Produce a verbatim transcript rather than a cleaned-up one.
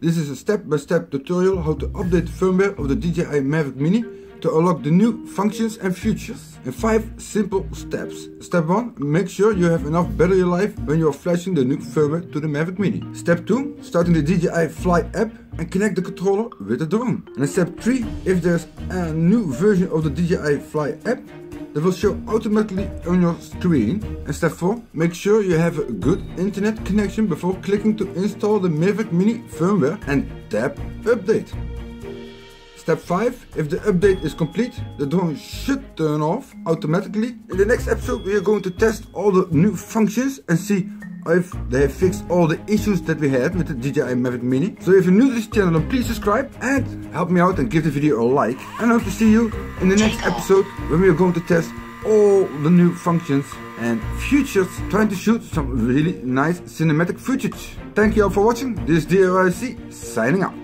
This is a step-by-step tutorial how to update the firmware of the D J I Mavic Mini to unlock the new functions and features in five simple steps. Step one, make sure you have enough battery life when you are flashing the new firmware to the Mavic Mini. Step two, starting the D J I Fly app and connect the controller with the drone. And step three, if there's a new version of the D J I Fly app, that will show automatically on your screen. And step four, make sure you have a good internet connection before clicking to install the Mavic Mini firmware and tap update. Step five, if the update is complete, the drone should turn off automatically. In the next episode we are going to test all the new functions and see if they have fixed all the issues that we had with the D J I Mavic Mini. So if you're new to this channel, then please subscribe and help me out and give the video a like. And I hope to see you in the next episode when we are going to test all the new functions and features, trying to shoot some really nice cinematic footage. Thank you all for watching. This is D R I C signing out.